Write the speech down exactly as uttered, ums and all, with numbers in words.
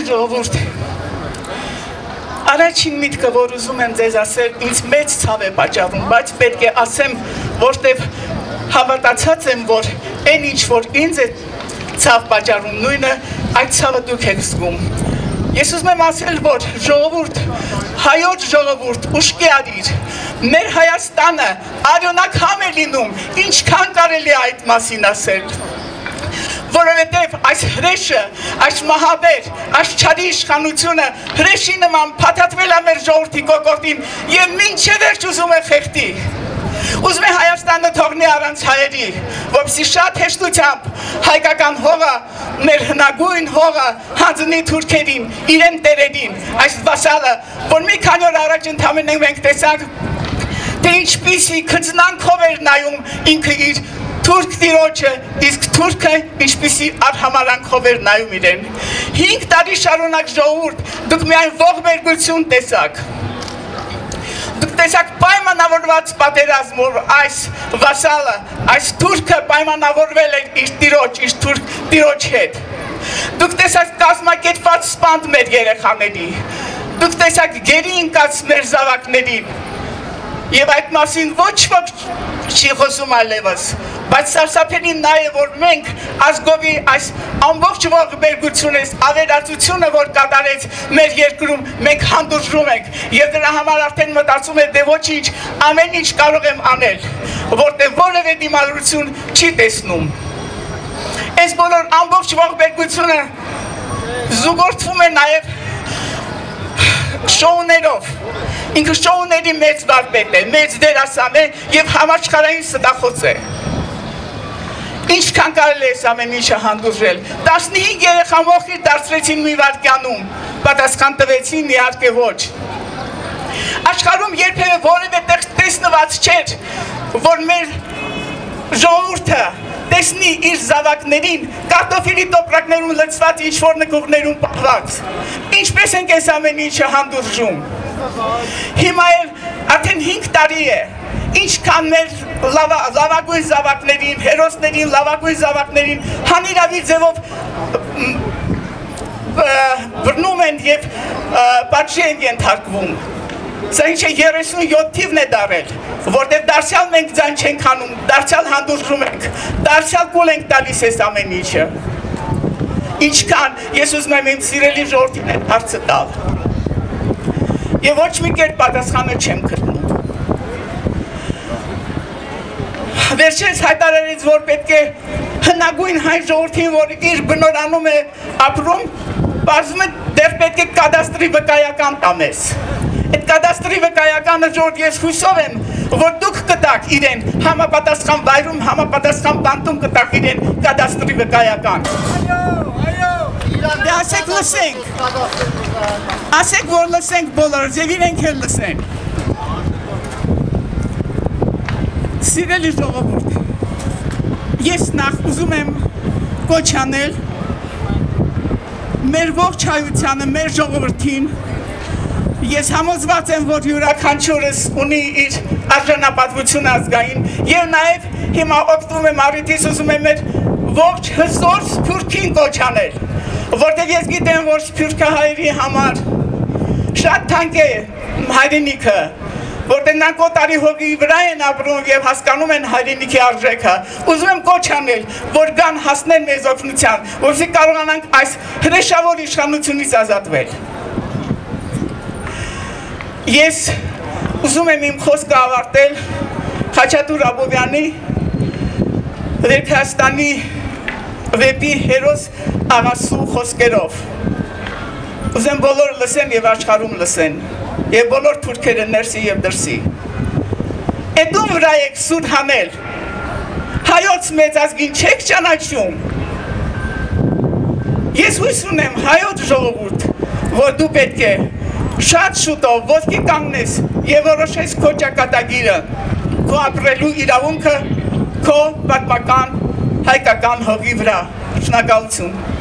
ժողովուրդ, առաջին միտքը, որ ուզում եմ ձեզ ասել, ինձ մեծ ցավ է պատճառում, բայց պետք է ասեմ, որտեվ հավատացած եմ, որ այն ինչ որ ինձ է ցավ պատճառում, նույնը այդ ցավը դուք եք զգում։ Ես ուզում եմ ասել, որ ժողովուրդ, հայոց ժողովուրդ, ուշքի արիր, մեր Հայաստանը արյունաքամ է լինում, ինչքան կարելի է այդ մասին ասել։ Որովհետև այս հրեշը, այս մահաբեր, այս չարի իշխանությունը հրեշի նման փաթաթվել է մեր ժողովրդի կոկորդին եւ մինչեւ վերջ ուզում է խեղդի։ Ուզում է Հայաստանը թողնի առանց հայերի, որպեսզի շատ հեշտությամբ հայկական հողը, մեր հնագույն հողը հանձնի թուրքերին, իրեն տերերին, այս վասալը, որ մի քանի օր առաջ ընդհանրապես մենք տեսանք, թե ինչպիսի քծնանքով էր նայում ինքը իր Թուրք տիրոջը, իսկ թուրքը ինչպիսի արհամարանքով էր նայում իրեն։ Հինգ տարի շարունակ ժողովուրդ, դուք միայն ողբերգություն տեսաք։ Դուք տեսաք պայմանավորված պատերազմ, որ այս վասալը, այս թուրքը պայմանավորվել էր իր տիրոջ, իր թուրք տիրոջ հետ։ Դուք տեսաք կազմակերպված սպանդ մեր երեխաների։ Դուք տեսաք գերի ընկած մեր զավակներին։ Եվ այդ մասին ոչ ոք չի խոսում այլևս, բայց սարսափելին նա է, որ մենք ազգովի այս ամբողջ ողբերգությունը, ավերածությունը, որ կատարեց մեր երկրում, մենք հանդուրժում ենք եւ դրա համար արդեն մտածում է դե ոչինչ, ամեն ինչ կարող եմ անել, որտեղ որևէ դիմադրություն չի տեսնում։ Այս բոլոր ամբողջ ողբերգությունը զուգորդվում է նաեւ շոուներով, ինքը շոուների մեծ վարպետ է, մեծ դերասան է և համաշխարհային ստախոս է։ Ինչքան կարելի է այս ամեն ինչը հանդուրժել, տասնհինգ երեխա մոխիր դարձրեցին մի վայրկյանում, պատասխան տվեցին իհարկե ոչ։ Աշխարհում երբևէ որևէ տեղ տեսնված չէր, որ մեր ժողովուրդը տեսնի իր զավակներին կարտոֆիլի տոպրակներում լցված ինչ-որ նկուղներում պահված։ Ինչպես ենք այս ամեն ինչը հանդուրժում։ Հիմա էլ արդեն հինգ տարի է, ինչքան մեր լավագույն զավակներին, հերոսներին, լավագույն զավակներին հանիրավի ձևով բռնում են և պատժի են ենթարկվում։ Սա ինչ է երեսունյոթ թիվն է դարել, որտեղ դարձյալ մենք ձայն չենք անում, դարձյալ հանդուրժում ենք, դարձյալ կուլ ենք տալիս այս ամեն ինչը։ Ինչքան ես ուզում եմ իմ սիրելի ժողովրդին այդ հարցը տալ։ Եվ ոչ մի կերպ պատասխանը չեմ գտնում։ Վերջերս հայտարարեց, որ պետք է հնագույն հայ ժողովրդին, որ իր բնորանում է ապրում, պարզվում է դեռ պետք է կադաստրի վկայական տամես։ Այդ կադաստրի վկայականը ժողովուրդ ես հույսով եմ, որ դուք կտաք իրեն համապատասխան վայրում, համապատասխան բանտում կտաք իրեն կադաստրի վկայական։ Դե ասեք լսենք, ասեք, որ լսենք բոլորս և իրենք էլ լսենք։ Սիրելի ժողովուրդ, ես նախ ուզում եմ կոչ անել մեր ողջ հայությանը, մեր ժողովրդին, ես համոզված եմ, որ յուրաքանչյուրս ունի իր արժանապատվություն ազգային և նաև հիմա օգտվում եմ առիթից ուզում եմ մեր ողջ հզոր սփյուռքին կոչ անել, որտեղ ես գիտեմ, որ սփյուռքահայերի համար շատ թանկ է հայրենիքը, որտեղ նրանք օտարի հողի վրա են ապրում և հասկանում են հայրենիքի արժեքը, ուզում եմ կոչ անել, որ գան հասնեն մեզ օգնության, որպեսզի կարողանանք այս հրեշավոր իշխանությունից ազատվել։ Ես ուզում եմ իմ խոսքը ավարտել Խաչատուր Աբովյանի Վերքաստանի վեպի հերոս աղասու խոսքերով։ Ուզեմ բոլոր լսեն և աշխարհում լսեն, և բոլոր թուրքերը ներսի և դրսի։ Էդում վրա եք սուր հանել, հայոց մեծ ազգին չեք ճանաչում։ Ես հույս ունեմ հայոց ժողովուրդ, որ դու պետք է շատ շուտով ոտքի կանգնես և որոշես քո ճակատագիրը, քո ապրելու իրավունքը, քո պատմական հայկական հողի վրա։ Շնորհակալություն։